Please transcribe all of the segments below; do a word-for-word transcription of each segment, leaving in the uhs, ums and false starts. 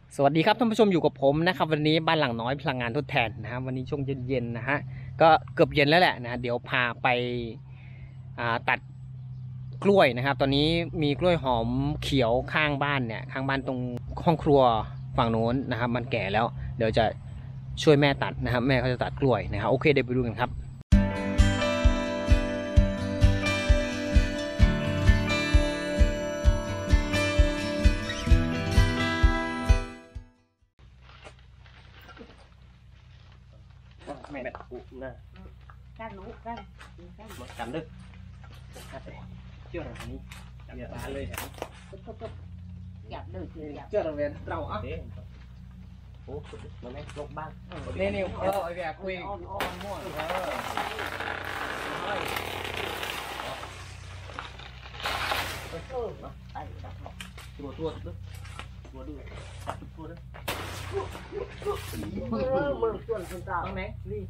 สวัสดีครับท่านผู้ชมอยู่กับผมนะครับวันนี้บ้านหลังน้อยพลังงานทดแทนนะครับวันนี้ช่วงเย็นๆนะฮะก็เกือบเย็นแล้วแหละนะเดี๋ยวพาไปตัดกล้วยนะครับตอนนี้มีกล้วยหอมเขียวข้างบ้านเนี่ยข้างบ้านตรงห้องครัวฝั่งโน้นนะครับมันแก่แล้วเดี๋ยวจะช่วยแม่ตัดนะครับแม่เขาจะตัดกล้วยนะครับโอเคเดี๋ยวไปดูกันครับแม่ปุนะกันรู้กันกันจำดึกเชื่ออะไรนี้จำตาเลยครับอยากเดินเชื่ออยากเชื่อเราเรียนเราอ่ะโอ้มันไม่ลกบ้างนี่นี่เออไอ้แกคุยอ่อนอ่อนมั่วเออไอ้ตัวตัวตัวตัวด้วยตัวด้วยเออมือส่วนคนตาตรงไหนนี่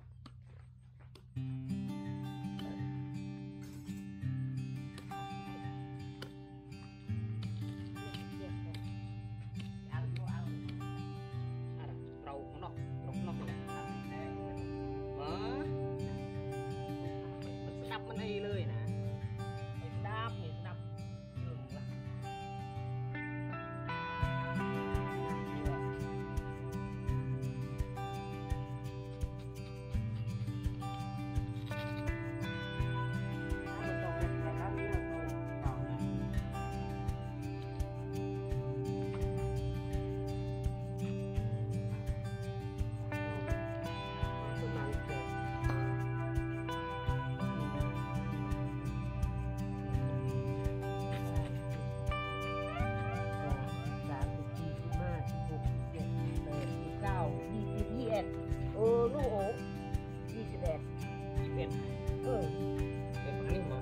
เออลูกโอ้ยี่สิบเอ็ดยี่สิบเอ็ดเออเป็นพันนี่มา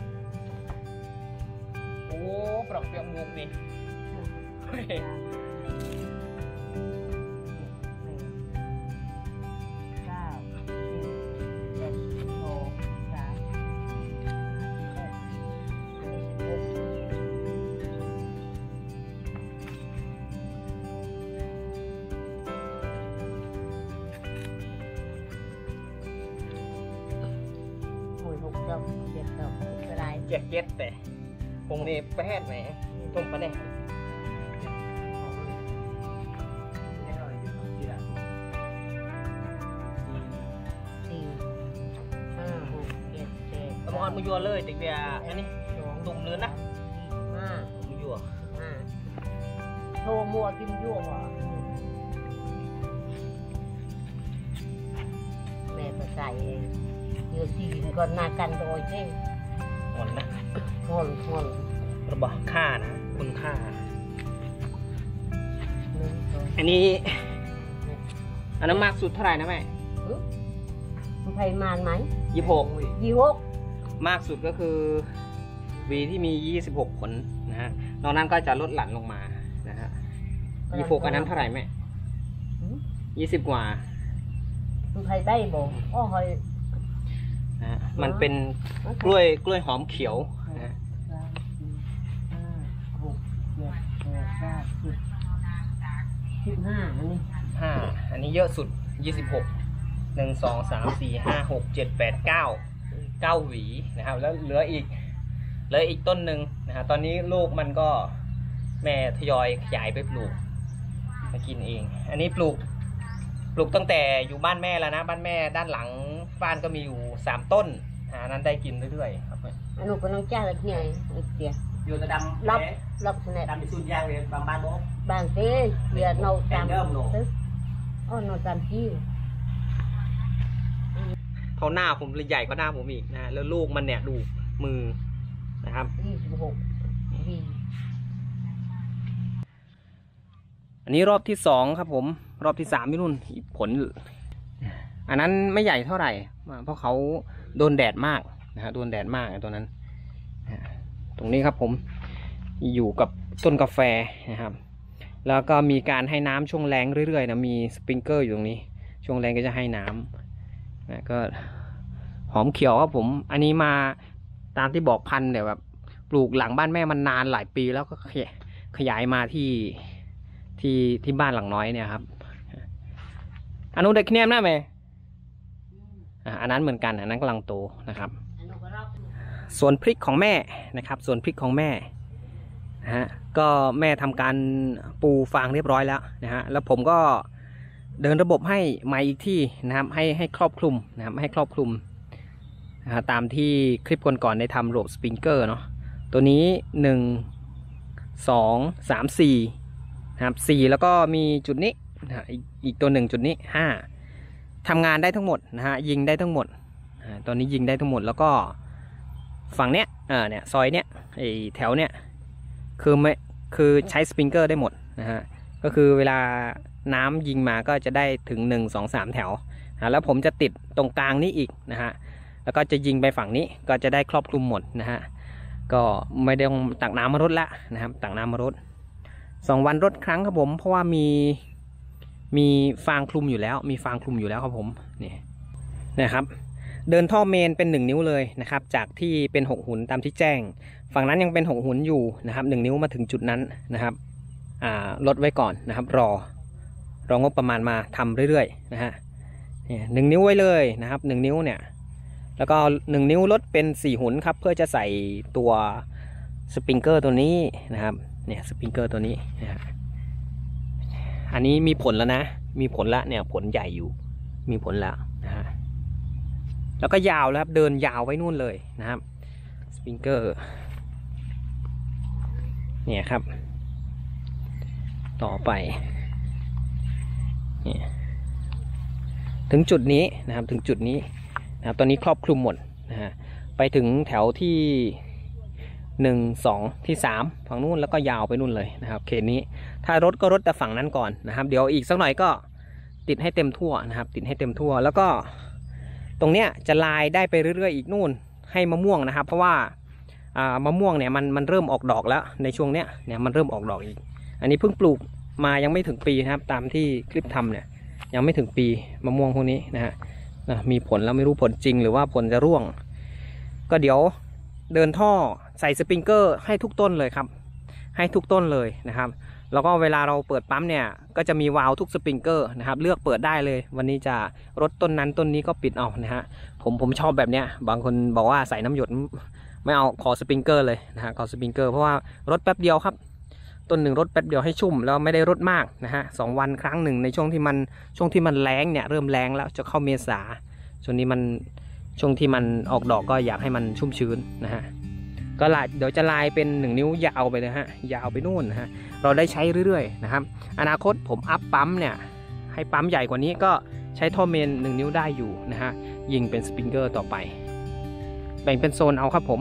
โอ้ปรับเปลี่ยนมุกนี่เฮ้ยเก้าสิบเอ็ดสองสามหกเจ็ดแปดเจ็ดดอกอะไรเจ็ดเจ็ดแต่คงนี่แปดไหมทุ่มปะเนี่ยสี่ห้าหกเจ็ดแปดตะมอนมือยัวเลยเด็กเดียอันนี้ตุ่มเนื้อนะห้ามือยัวห้าโชว์มัวกินยั่วเหรอแม่ก็ใส่เองเดี๋ยวสี่ก่อนนากันโดยเช่หอนนะหอนหอนระบอกค่านะคุณค่าอันนี้อันนั้นมากสุดเท่าไหร่นะแม่คุณไทยมานไหมยี่สิบหกยี่สิบหกมากสุดก็คือวีที่มียี่สิบหกผลนะฮะนอกนั้นก็จะลดหลั่นลงมานะฮะยี่สิบหกอันนั้นเท่าไหร่แม่ยี่สิบกว่าคุณไทยได้บ่อ้อหอยนะมันเป็นกล้วยกล้วยหอมเขียวนะหกเจ็ดแปดเก้าสิบสิบห้าอันนี้ห้าอันนี้เยอะสุดยี่สิบหกหนึ่งสองสามสี่ห้าหกเจ็ดแปดเก้าเก้าหวีนะครับแล้วเหลืออีกเหลืออีกต้นหนึ่งนะฮะตอนนี้ลูกมันก็แม่ทยอยขยายไปปลูกมากินเองอันนี้ปลูกปลูกตั้งแต่อยู่บ้านแม่แล้วนะบ้านแม่ด้านหลังบ้านก็มีอยู่สามต้นอันนั้นได้กินเรื่อยๆครับอันนู้นก็น้องจ้าละเนี่ยเดียวอยู่แต่ดำรับรับสนดำไปสุดยางเลยบางบ้านโบ๊ะบางเต้เดี๋ยวเราตามตึ๊กอ๋อเราตามจี้เขาหน้าผมใหญ่กว่าหน้าผมอีกนะแล้วลูกมันเนี่ยดูมือนะครับยี่สิบหกอันนี้รอบที่สองครับผมรอบที่สามพี่นุ่นผลอันนั้นไม่ใหญ่เท่าไหร่เพราะเขาโดนแดดมากนะฮะโดนแดดมากตัวนั้นตรงนี้ครับผมอยู่กับต้นกาแฟนะครับแล้วก็มีการให้น้ำช่วงแรงเรื่อยๆนะมีสปริงเกอร์อยู่ตรงนี้ช่วงแรงก็จะให้น้ำนะก็หอมเขียวครับผมอันนี้มาตามที่บอกพันธุ์เนี่ยแบบ ปลูกหลังบ้านแม่มันนานหลายปีแล้วก็ขยายมาที่ที่ที่บ้านหลังน้อยเนี่ยครับอันนู้นเด็กเนียมนะไหมอ่าอันนั้นเหมือนกันอันนั้นกำลังโตนะครับส่วนพริกของแม่นะครับส่วนพริกของแม่นะฮะก็แม่ทำการปูฟางเรียบร้อยแล้วนะฮะแล้วผมก็เดินระบบให้ใหม่อีกที่นะครับให้ให้ครอบคลุมนะครับให้ครอบคลุมนะฮะตามที่คลิปก่อนๆได้ทำระบบสปริงเกอร์เนาะตัวนี้หนึ่งสองสามสี่นะครับสี่แล้วก็มีจุดนี้นะฮะอีกตัวหนึ่งจุดนี้ห้าทำงานได้ทั้งหมดนะฮะยิงได้ทั้งหมดตอนนี้ยิงได้ทั้งหมดแล้วก็ฝั่งเนี้ยอ่าเนี่ยซอยเนี้ยไอแถวเนี้ยคือไม่คือใช้สปริงเกอร์ได้หมดนะฮะก็คือเวลาน้ำยิงมาก็จะได้ถึงหนึ่ง สอง สามแถวนะแล้วผมจะติดตรงกลางนี้อีกนะฮะแล้วก็จะยิงไปฝั่งนี้ก็จะได้ครอบคลุมหมดนะฮะก็ไม่ได้ต้องตักน้ำมารดละนะครับตักน้ำมารดสองวันรดครั้งครับผมเพราะว่ามีมีฟางคลุมอยู่แล้วมีฟางคลุมอยู่แล้วครับผมนี่นะครับเดินท่อเมนเป็นหนึ่งนิ้วเลยนะครับจากที่เป็นหกหุนตามที่แจ้งฝั่งนั้นยังเป็นหกหุนอยู่นะครับหนึ่งนิ้วมาถึงจุดนั้นนะครับอ่าลดไว้ก่อนนะครับรอรองบประมาณมาทำเรื่อยๆนะฮะเนี่ยหนึ่งนิ้วไว้เลยนะครับหนึ่งนิ้วเนี่ยแล้วก็หนึ่งนิ้วลดเป็นสี่หุนครับเพื่อจะใส่ตัวสปริงเกอร์ตัวนี้นะครับเนี่ยสปริงเกอร์ตัวนี้นะฮะอันนี้มีผลแล้วนะมีผลละเนี่ยผลใหญ่อยู่มีผลแล้วนะฮะแล้วก็ยาวแล้วครับเดินยาวไว้นู่นเลยนะครับสปริงเกอร์เนี่ยครับต่อไปเนี่ยถึงจุดนี้นะครับถึงจุดนี้นะครับตอนนี้ครอบคลุมหมดนะฮะไปถึงแถวที่หนึ่งสองที่สามฝั่งนู้นแล้วก็ยาวไปนู่นเลยนะครับเขตนี้ถ้ารถก็รถแต่ฝั่งนั้นก่อนนะครับเดี๋ยวอีกสักหน่อยก็ติดให้เต็มทั่วนะครับติดให้เต็มทั่วแล้วก็ตรงเนี้ยจะลายได้ไปเรื่อยๆอีกนู่นให้มะม่วงนะครับเพราะว่ามะม่วงเนี่ยมันมันเริ่มออกดอกแล้วในช่วงเนี้ยเนี่ยมันเริ่มออกดอกอีกอันนี้เพิ่งปลูกมายังไม่ถึงปีนะครับตามที่คลิปทำเนี่ยยังไม่ถึงปีมะม่วงพวกนี้นะฮะมีผลแล้วไม่รู้ผลจริงหรือว่าผลจะร่วงก็เดี๋ยวเดินท่อใส่สปริงเกอร์ให้ทุกต้นเลยครับให้ทุกต้นเลยนะครับแล้วก็เวลาเราเปิดปั๊มเนี่ยก็จะมีวาล์วทุกสปริงเกอร์นะครับเลือกเปิดได้เลยวันนี้จะรดต้นนั้นต้นนี้ก็ปิดเอานะฮะผมผมชอบแบบเนี้ยบางคนบอกว่าใส่น้ำหยดไม่เอาขอสปริงเกอร์เลยนะฮะขอสปริงเกอร์เพราะว่ารดแป๊บเดียวครับต้นหนึ่งรดแป๊บเดียวให้ชุ่มแล้วไม่ได้รดมากนะฮะสองวันครั้งหนึ่งในช่วงที่มันช่วงที่มันแรงเนี่ยเริ่มแรงแล้วจะเข้าเมษาช่วงนี้มันช่วงที่มันออกดอกก็อยากให้มันชุ่มชื้นนะฮะก็ลายเดี๋ยวจะลายเป็นหนึ่งนิ้วยาวไปเลยฮะยาวไปนู่นนะฮะเราได้ใช้เรื่อยๆนะครับอนาคตผมอัพปั๊มเนี่ยให้ปั๊มใหญ่กว่านี้ก็ใช้ท่อเมนหนึ่งนิ้วได้อยู่นะฮะยิงเป็นสปริงเกอร์ต่อไปแบ่งเป็นโซนเอาครับผม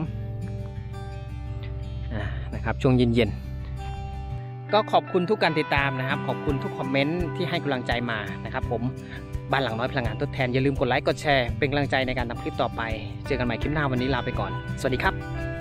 นะครับช่วงเย็นๆก็ขอบคุณทุกการติดตามนะครับขอบคุณทุกคอมเมนต์ที่ให้กำลังใจมานะครับผมบ้านหลังน้อยพลังงานทดแทนอย่าลืมกดไลค์กดแชร์เป็นกำลังใจในการทำคลิปต่อไปเจอกันใหม่คลิปหน้าวันนี้ลาไปก่อนสวัสดีครับ